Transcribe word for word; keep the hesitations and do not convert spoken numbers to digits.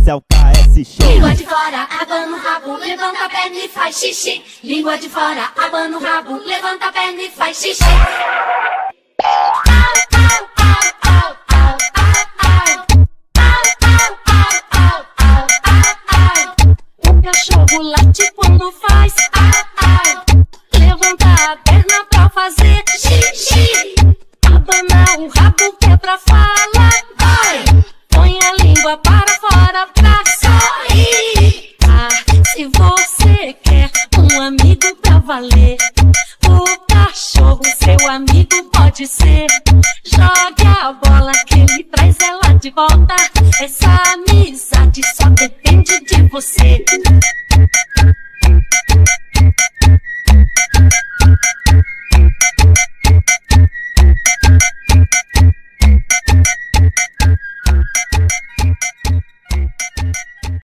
é o K S X. Língua de fora, abana o rabo, levanta a perna e faz xixi. Língua de fora, abana o rabo, levanta a perna e faz xixi. O cachorro late quando faz au, au. Levanta a perna pra fazer xixi. Abana o rabo que é pra fala, vai. Põe a língua para fora pra sorrir. Ah, se você quer um amigo pra valer, o cachorro seu amigo pode ser. Jogue a bola que ele traz ela de volta. Essa amizade só depende de você.